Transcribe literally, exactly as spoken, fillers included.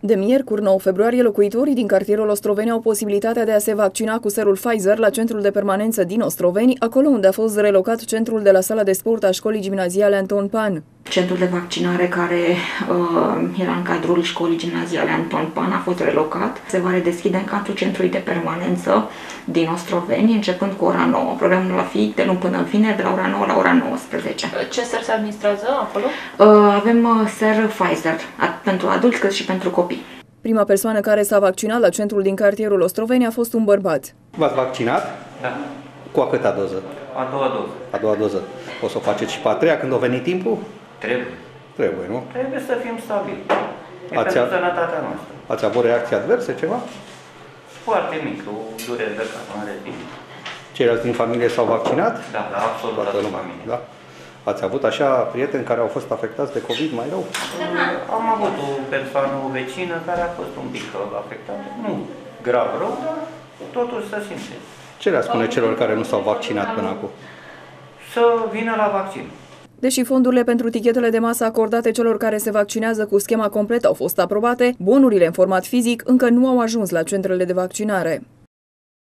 De miercuri, nouă februarie, locuitorii din cartierul Ostroveni au posibilitatea de a se vaccina cu serul Pfizer la centrul de permanență din Ostroveni, acolo unde a fost relocat centrul de la sala de sport a școlii gimnaziale Anton Pan. Centrul de vaccinare care uh, era în cadrul școlii gimnaziale Anton Pan a fost relocat. Se va redeschide în cadrul centrului de permanență din Ostroveni, începând cu ora nouă. Programul va fi de luni până în vineri, de la ora nouă la ora nouăsprezece. Ce ser se administrează acolo? Uh, avem uh, ser Pfizer, pentru adulți cât și pentru copii. Prima persoană care s-a vaccinat la centrul din cartierul Ostroveni a fost un bărbat. V-ați vaccinat? Da. Cu a câta doză? A doua doză. A doua doză. O să o faceți și pe a treia când o veni timpul? Trebuie. Trebuie, nu? Trebuie să fim stabili. E Ați pentru a... sănătatea noastră. Ați avut reacții adverse, ceva? Foarte mic, o durere de cap în retin. Ceilalți din familie s-au vaccinat? Da, da, absolut Toată toată lumea, familie. da? Ați avut așa prieteni care au fost afectați de COVID mai rău? Am avut o persoană, o vecină, care a fost un pic afectată. Nu grav rău, dar totuși se simte. Ce le spune celor care nu s-au vaccinat până acum? Să vină la vaccin. Deși fondurile pentru tichetele de masă acordate celor care se vaccinează cu schema completă au fost aprobate, bonurile în format fizic încă nu au ajuns la centrele de vaccinare.